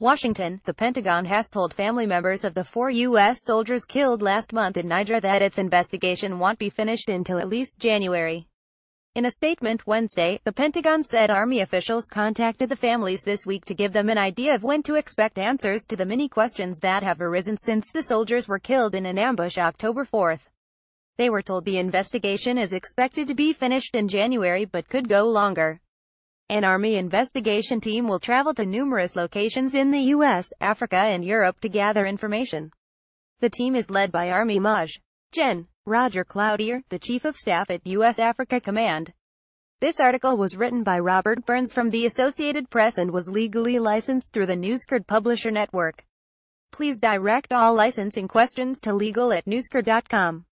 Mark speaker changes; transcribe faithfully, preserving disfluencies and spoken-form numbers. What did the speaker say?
Speaker 1: Washington, the Pentagon has told family members of the four U S soldiers killed last month in Niger that its investigation won't be finished until at least January. In a statement Wednesday, the Pentagon said Army officials contacted the families this week to give them an idea of when to expect answers to the many questions that have arisen since the soldiers were killed in an ambush October fourth. They were told the investigation is expected to be finished in January but could go longer. An Army investigation team will travel to numerous locations in the U S, Africa and Europe to gather information. The team is led by Army Maj. Gen. Roger Cloutier, the Chief of Staff at U S Africa Command. This article was written by Robert Burns from the Associated Press and was legally licensed through the NewsCard Publisher Network. Please direct all licensing questions to legal at newscard dot com.